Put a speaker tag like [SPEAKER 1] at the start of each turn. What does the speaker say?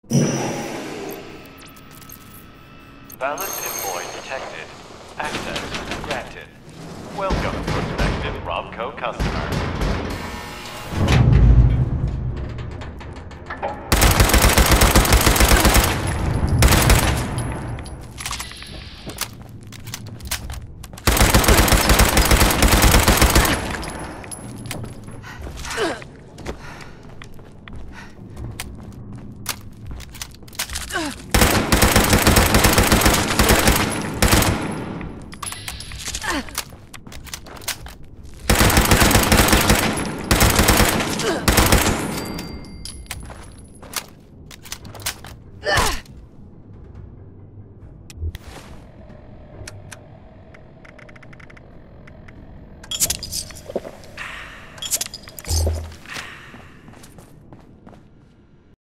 [SPEAKER 1] Valid Pip-Boy detected. Access granted. Welcome, prospective Robco customer.
[SPEAKER 2] Ugh.